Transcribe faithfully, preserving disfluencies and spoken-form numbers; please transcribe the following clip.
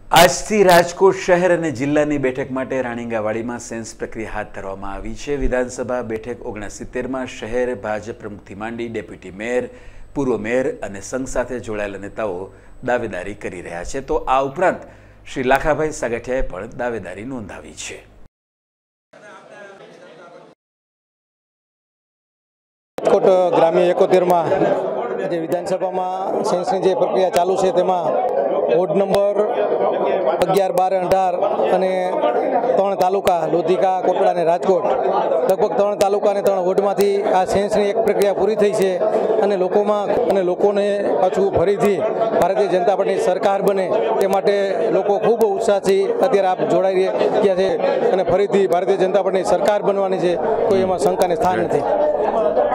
આજથી રાજકોટ શહેર અને જિલ્લાની બેઠક માટે રાણીંગાવાડીમાં સેન્સ પ્રક્રિયા હાથ ધરવામાં આવી છે। વિધાનસભા બેઠક ઓગણસિત્તેરમાં શહેર ભાજપ પ્રમુખથી માંડી ડેપ્યુટી મેયર, પૂર્વ મેયર અને સંઘ સાથે જોડાયેલા નેતાઓ દાવેદારી કરી રહ્યા છે, તો આ ઉપરાંત શ્રી લાખાભાઈ સાગઠિયાએ પણ દાવેદારી નોંધાવી છે। રાજકોટ ગ્રામ્ય એકોતેરમાં જે વિધાનસભામાં સેન્સની જે પ્રક્રિયા ચાલુ છે તેમાં વોર્ડ નંબર અગિયાર, બાર, અઢાર અને ત્રણ તાલુકા લોધિકા, કોટડા અને રાજકોટ લગભગ ત્રણ તાલુકા અને ત્રણ વોર્ડમાંથી આ સેન્સની એક પ્રક્રિયા પૂરી થઈ છે અને લોકોમાં અને લોકોને પાછું ફરીથી ભારતીય જનતા પાર્ટીની સરકાર બને તે માટે લોકો ખૂબ ઉત્સાહથી અત્યારે આપ જોડાઈ ગયા છે અને ફરીથી ભારતીય જનતા પાર્ટીની સરકાર બનવાની છે, કોઈ એમાં શંકાને સ્થાન નથી।